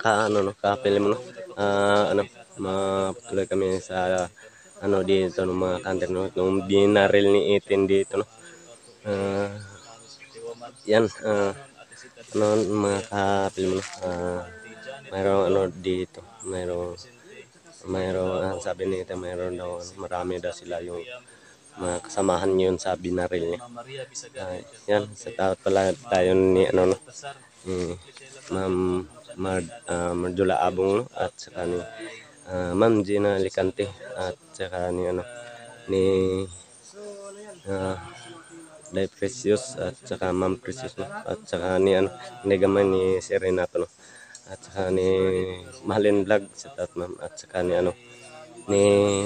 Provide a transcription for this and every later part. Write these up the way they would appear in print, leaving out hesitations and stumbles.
ano no, ka-film no. Ano, matuloy kami sa ano dito ng mga counter no, nung binaril ni Itin dito no. Yan, ano, mga ka-film no. Mayroong ano dito, mayroong sabi nito mayroon daw marami daw sila yung mga kasamahan yun sa binaril niya. Yan, sa tawad pala tayo ni ano no, ni Ma'am Marjola Abong no, at saka ni Ma'am Gina Licante at saka ni ano ni Day Precious at saka Ma'am Precious no, at saka ni ano ni gamay ni si Renato no, at saka ni Mahalin Vlog at ma'am, at saka ni ano ni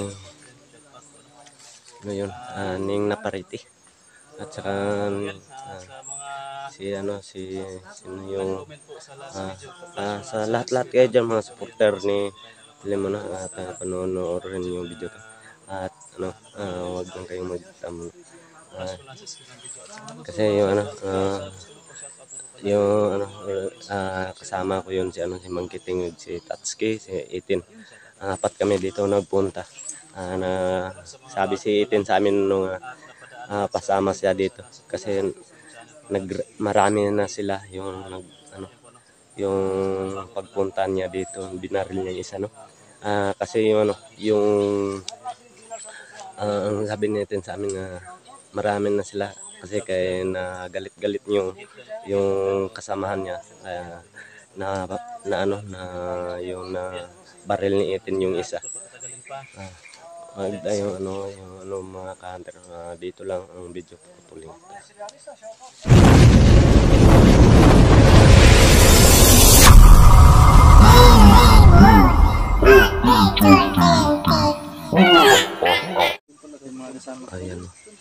yun, Ning Napariti at saka si ano sino yung sa lahat-lahat kayo dyan mga supporter ni Lemon at panonoorin yung video to at ano wag lang kayong magtamo kasi yung ano kasama ko yun si ano si Mangkiting, si Tatsuki, si Itin. Apat kami dito nagpunta. Na sabi si Itin sa amin nung pasama siya dito kasi marami na sila yung yung pagpunta niya dito, binaril niya isa no. Kasi yung ano yung ang sabi natin sa amin na marami na sila kasi kaya na galit-galit yung kasamahan niya na ano na yung na baril ni Itin yung isa. Yung ano mga ka-hunter, dito lang ang video putuloy. Ayan.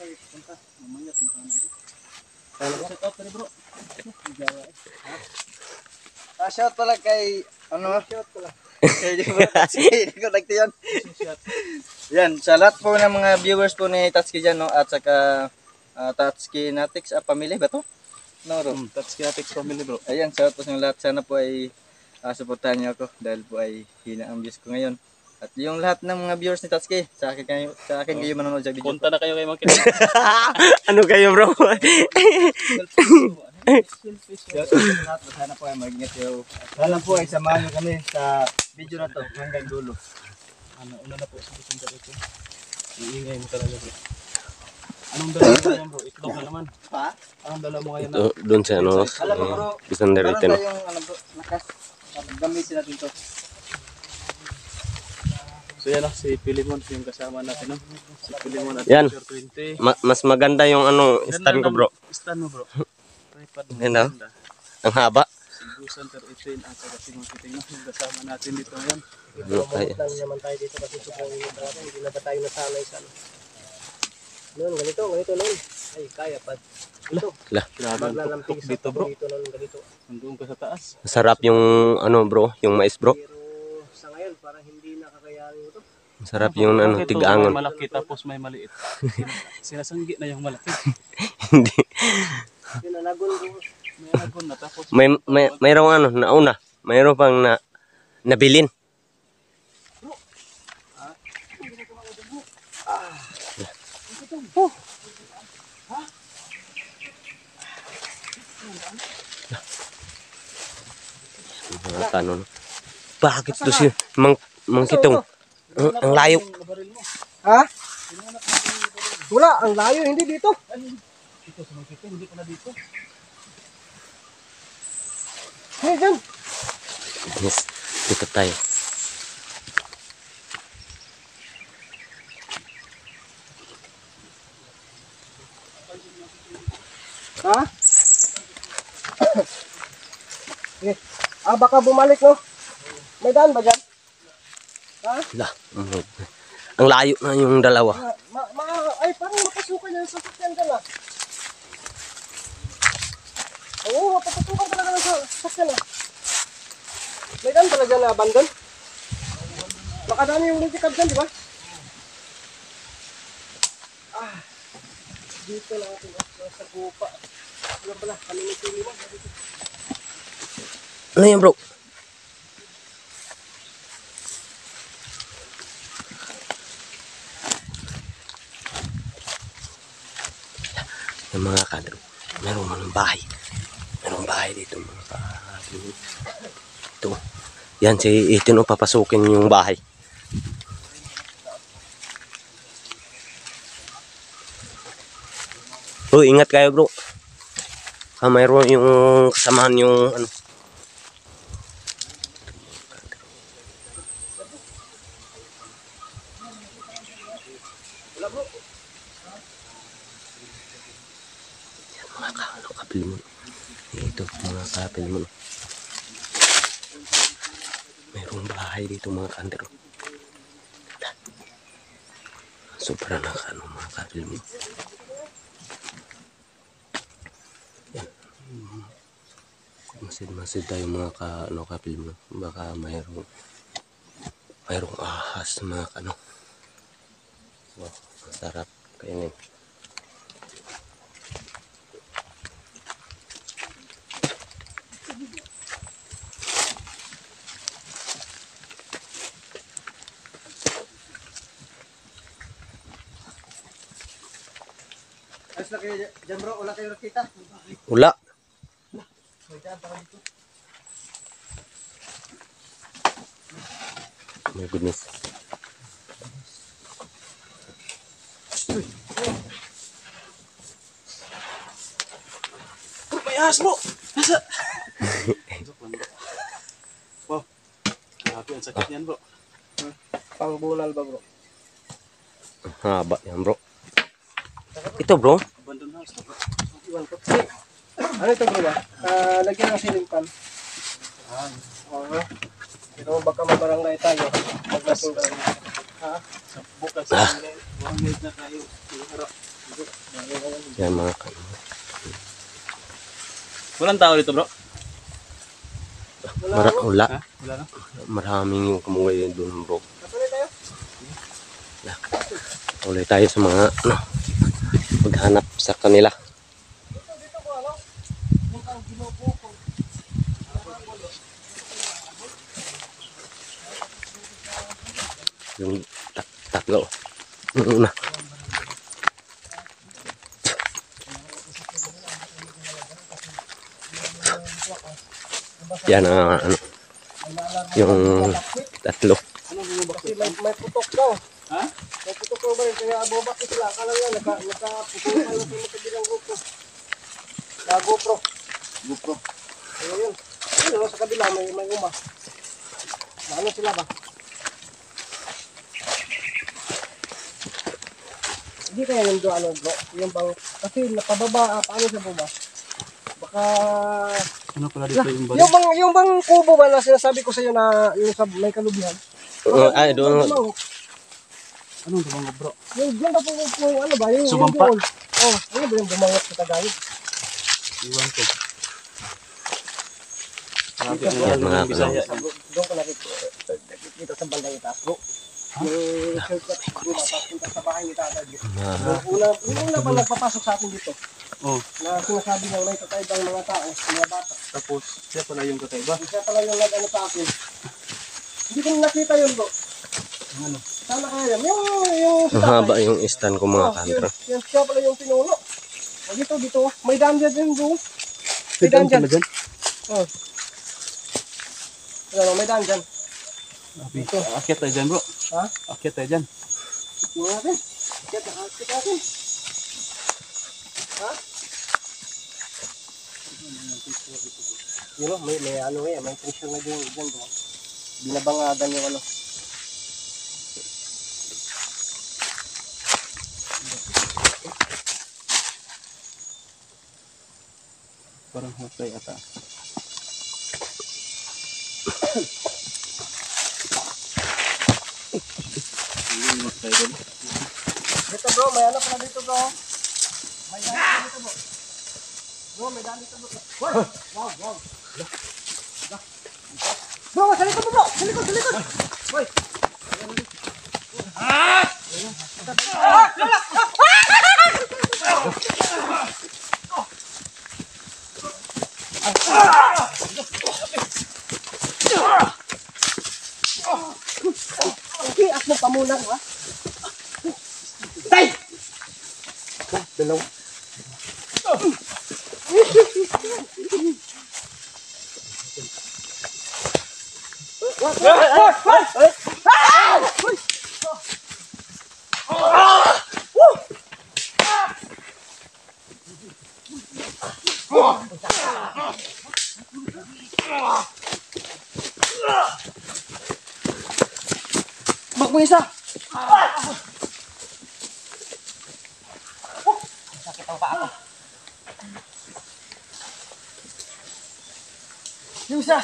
Shout pala kay ano? Shout pala. Kay ko nagtiyon. Yan, sa lahat po ng mga viewers po ni Tatsuki dyan, no? At saka Tatsuki Natix family ba to? No, bro. Tatsuki Natix family, bro. Ayan, shout po sa lahat. Sana po ay suportahan niyo ako dahil po ay hina ang views ko ngayon. At yung lahat ng mga viewers ni Tatsuki, sa akin kayo manonood sa video. Punta na kayo kay Mangkiting. Ano kayo, bro? Sana po ay mag-ingat kayo. Sana po ay samahan niyo kami sa video na to hanggang dulo. Una na po sa punta dito. Iingay mo talaga, bro. Anong dala mo ngayon, bro? Itlog na naman. Pa? Anong dala mo ngayon? Doon sa ano, Alam mo, bro, isang derite no. yung ano bro, nakas. Gamitin natin to. So yan si Pilimon yung kasama natin, no? Si Pilimon at Yan. Sir 20. Mas maganda yung ano stand ko, bro. Stand mo, bro. Tripod mo. Ganda. Ang haba. Si Gusan Sir 18 at saka si Mangkiting, no? Yung kasama natin dito ngayon. Okay. naman tayo dito kasi sobrang init natin. Hindi na ba tayo nasanay sa ano. Noon, ganito noon. Ay, kaya pa. Ito, Grabe ang maglalamping tuktok sa dito, bro. dito noon, ganito. Nandoon ka sa taas. Masarap yung ano, bro, yung mais, bro. Pero sa ngayon, parang hindi nakakayanin ito. Masarap yung ano, Bakit ito tigaangon. may malaki tapos may maliit. Sinasanggi na yung malaki. Hindi. Yun, nalagon ko. May alagon na tapos Mayroong ano, nauna. Mayroong pang nabilin. Mga tanong. Bakit to si Mangkitong? Ang layo. Ha? Wala, ang layo, hindi dito. dito sa Mangkiting, hindi pala dito. Hey, dyan. Yes, dito tayo. Ha? Okay. Baka bumalik, no? May daan ba dyan? Ha? Lah, ang layo na yung dalawa. Ay, parang mapasukan na yung sasakyan dyan, ah. Oo, mapapasukan talaga ng sasakyan, ah. May daan talaga na abandon? Baka dami yung lintikab dyan, di ba? Dito lang natin, sa gupa. Wala pala, kami may sili mo. Ano yan, bro? mayroong bahay. Mayroong bahay dito mga kapilin. Ito. Yan si Itin o papasukin yung bahay. Oh, ingat kayo bro. Mayroon yung kasamahan yung ano. Yan mga kapil mo. Ito mga kapil mo. Mayroong bahay dito mga kandero. Sobra na mga kapil mo. Masid tayo mga kapil mo. Baka mayroong ahas mga Wow, masarap kainin. Ayos na kayo dyan bro, wala kayo nakita. Ula. May daan pa dito. My goodness. May ahas bro! Nasa! Wow. Grabe, ang sakit yan bro. Pangbunal ba bro? Haba yan bro. Ito bro. Abandon house na bro. Iwan ko. Ano ito bro ba? Lagyan ng ceiling fan. Oo. Pero baka mabarangay tayo. Paglasing tayo. Ha? Bukas barangay na tayo. Harap. Yan mga Walang tao dito bro? Ula. Ha? Wala na? Maraming yung kamungay doon bro. Katuloy tayo? Ulit tayo sa mga maghanap sa kanila. Dito ko ano? Mukhang ginubo ko. Yung tatlo. Yung una. Yan yung tatlo. Kasi may putok daw. Ha? May putok daw ba rin? Kaya abobak sila. Akala nga nakaputukan lang sa magkabilang grupo. Na GoPro. GoPro. Ayun. Ayun sa kabila may uma. Ano sila ba? Hindi kaya yung do ano bro? Yung bang kasi napababa paano sa baba? Baka Ano pala dito yung balik? yung bang kubo ba na sinasabi ko sa iyo na yung sa may kalubihan? Ay, doon. Anong dumango bro? Yung diyan pa po ano ba yung Sumampa. yung oh, ano ba yung bumangot sa Tagalog? Iwan ko. Yan mga Bisaya. Doon ko nakikita sa bandang itaas bro. Yung shortcut bro papunta sa bahay ni Tatay. Yung una pa nagpapasok sa atin dito. Oh, Na sinasabi ng may kakaibang mga tao, mga bata. tapos siya pala yung kakaiba. Siya pala yung nag-ano sa akin. Hindi ko nakita yun bro. Ano? Sana kaya yan. Yung Ang haba yung stand ko mga oh, kandro. yun, siya pala yung pinuno. O dito. May daan dyan bro. May daan dyan. dyan? Oh. Ano, may daan dyan. Ito. Akyat tayo dyan bro. Ha? Akyat tayo dyan. Tingnan natin. Kaya natin. Ha? Yun o, may ano may pressure na din dyan bro. Binabangadan yung ano. Parang hukay ata. Dito bro, may ano pala dito bro. May daan dito bro. Bro, may daan dito bro. Wow. Bro, sa likod mo bro. Sa likod. Hoy. Ias mo pa muna ha. Tay! Dalaw. Bak mo isa. Sakit ang paa ko. Yung isa.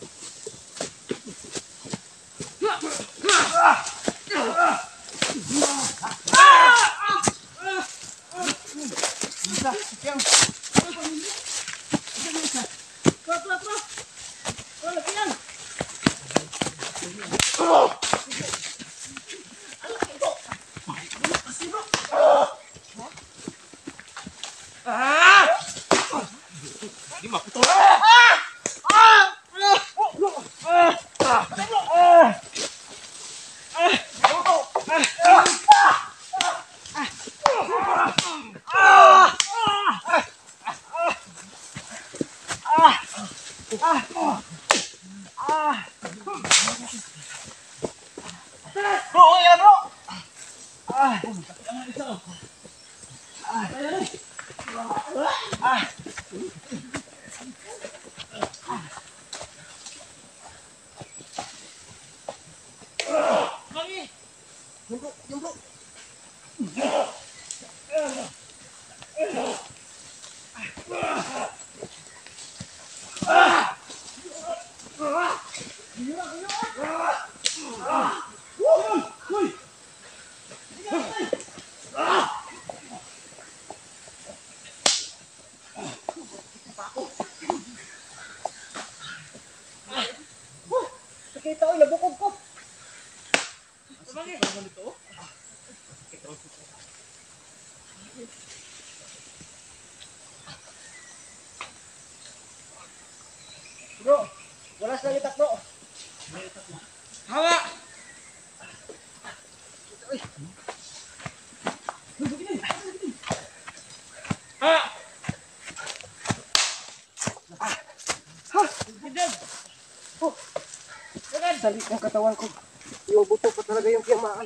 Kita oy, nabukog ko. Bro, wala sa itak bro. Hawa. Salit ng katawan ko. Yung buto pa talaga yung tiyamaan.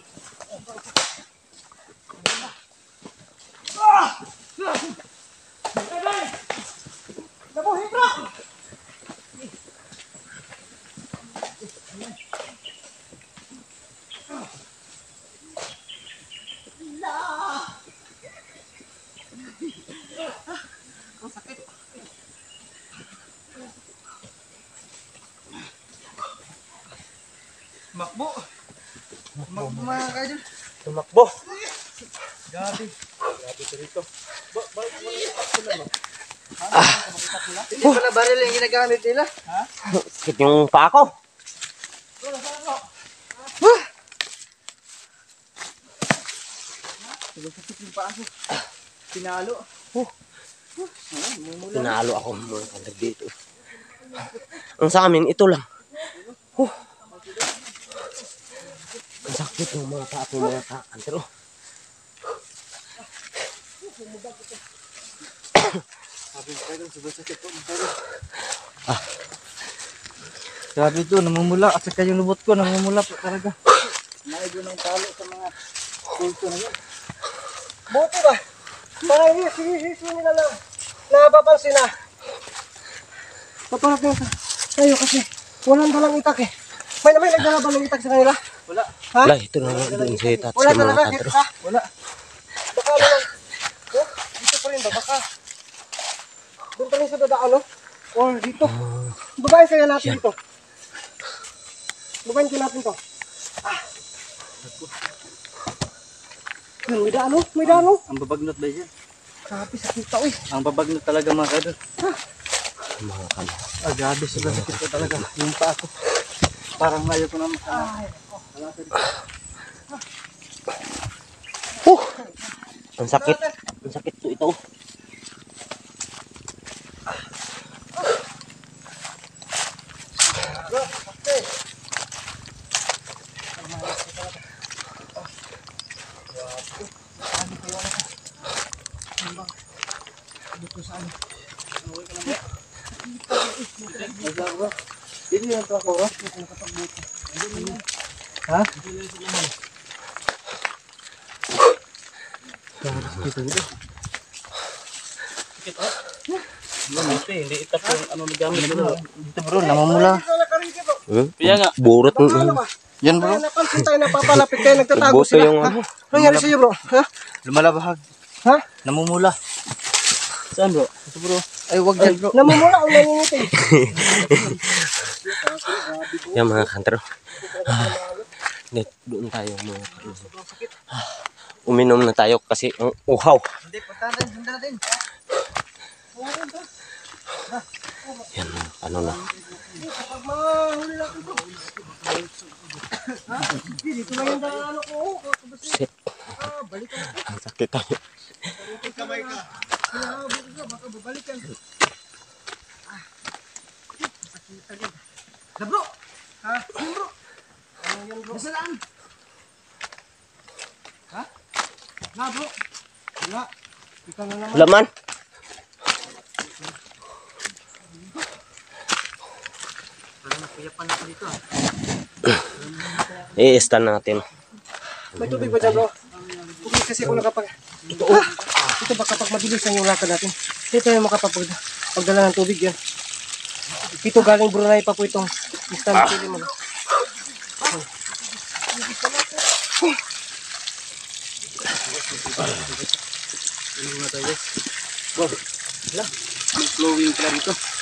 Nabuhin bro! Ang sakit. Makbo. Makbo mga kaidol. Tumakbo. Gabi. Grabe ito rito. Bakit mo sila no? Hindi pala baril yung ginagamit nila. Sakit yung paa ko. Sakit yung paa ko. Pinalo. Pinalo ako mga kalag dito. Ang sa amin, ito lang. Ang sakit yung mga paa ko, mga kaantero. Sabi ko kayo, sobrang sakit po. Grabe ito, namumula. At saka yung lubot ko, namumula po talaga. Naigo ng talo sa mga kulto na yan. Buti ba? Parang hisis nila lang. Napapansin na. Paparat nyo tayo kasi walang dalang itak eh. May nagdala ba ng itak sa kanila? Wala. Ha? Wala, ito na nga doon si Tats Wala mga talaga, kaantero. ha? Wala. Baka lang. Oh, dito pa rin ba? Baka. Doon pa rin sa dadaan, no? Or dito. Babayin kaya natin dito. Babayin kaya natin to. May daan, no? May daan, no? Ang babagnot ba yan? Grabe, sakit tao eh. Ang babagnot talaga mga kaidol. Mga kaantero. Grabe sobrang sakit ko talaga. Yung paa ko. Parang ayaw ko na Ang sakit. Ang sakit to ito. Dito yung to ako, bro. Ha? Hindi itap yung ano nagamit mo. Dito bro, namumula. Kaya nga. Burot mo. Yan bro. Napansin tayo napapalapit kayo, nagtatago Boto sila. yung Ha? ano. Ano nangyari sa'yo bro? Ha? Lumalabahag. Ha? Namumula. Saan bro? Ito bro. Ay, wag yan bro. Namumula o nangingitin? Yan mga kantro. Doon tayo mga kantro. Uminom na tayo kasi ang uhaw. Hindi, punta natin, punta natin. Yan, ano na. Pag mahuli natin ito. Ha? Dito na yung ano ko. Shit. Ang sakit tayo. Kamay ka. Baka babalikan. Sakita din. Na bro! Ha? Yun bro! Ano yan bro? Nasaan? Ha? Na bro! Wala. Ikaw na naman. Laman. Kuyapan ako dito ah. I-stand natin. May tubig ba dyan bro? Okay kasi ako nakapag... Ito ito baka pag mabilis ang yung lakad natin. Hindi tayo makapagdala ng tubig yan. Ito galing Brunei pa po itong stand pili mo. Flowing pala dito.